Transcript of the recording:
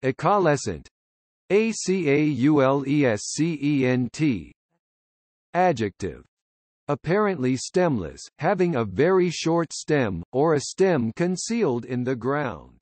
Acaulescent. Acaulescent. Adjective. Apparently stemless, having a very short stem, or a stem concealed in the ground.